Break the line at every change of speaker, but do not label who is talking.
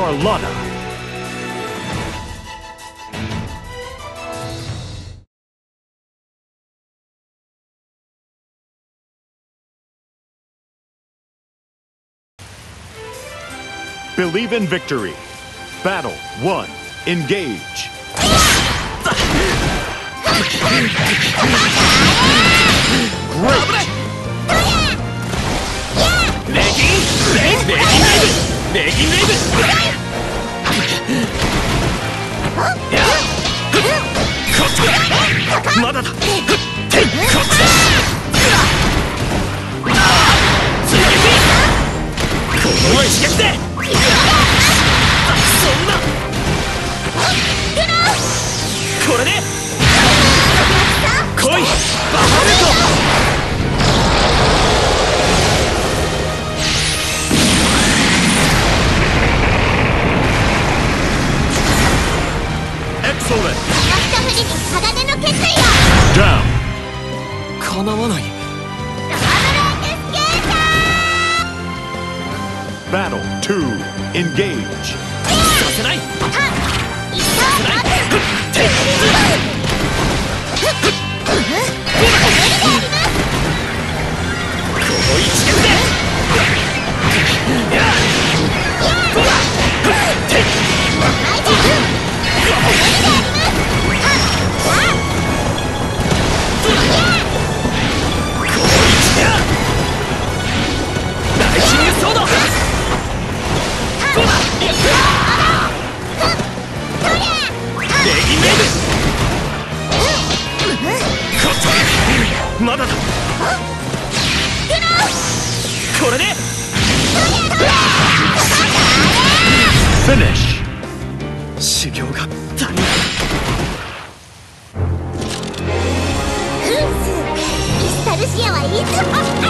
Charlotta. Believe in victory. Battle 1. Engage. Great! Down.
叶わない。
Battle 2. Engage.
させない。まだだ。これで
Finish.
修行が足りない。
イスタルシアはいつも